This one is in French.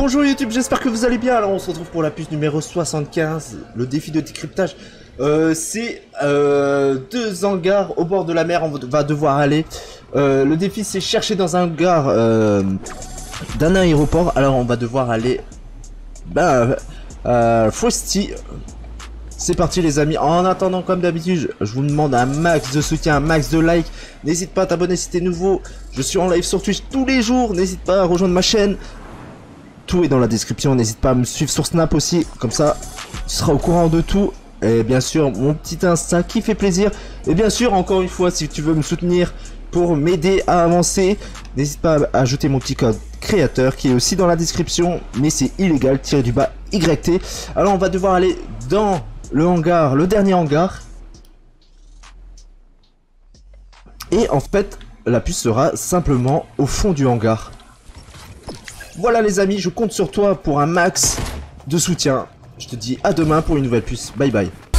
Bonjour YouTube, j'espère que vous allez bien. Alors on se retrouve pour la puce numéro 75, le défi de décryptage. C'est 2 hangars au bord de la mer, on va devoir aller. Le défi c'est chercher dans un hangar d'un aéroport. Alors on va devoir aller Frosty. C'est parti les amis. En attendant, comme d'habitude, je vous demande un max de soutien, un max de like. N'hésite pas à t'abonner si t'es nouveau. Je suis en live sur Twitch tous les jours. N'hésite pas à rejoindre ma chaîne. Tout est dans la description. N'hésite pas à me suivre sur Snap aussi. Comme ça, tu seras au courant de tout. Et bien sûr, mon petit Insta qui fait plaisir. Et bien sûr, encore une fois, si tu veux me soutenir pour m'aider à avancer, n'hésite pas à ajouter mon petit code créateur qui est aussi dans la description. Mais c'est illégal, _YT. Alors, on va devoir aller dans le hangar, le dernier hangar. Et en fait, la puce sera simplement au fond du hangar. Voilà les amis, je compte sur toi pour un max de soutien. Je te dis à demain pour une nouvelle puce. Bye bye.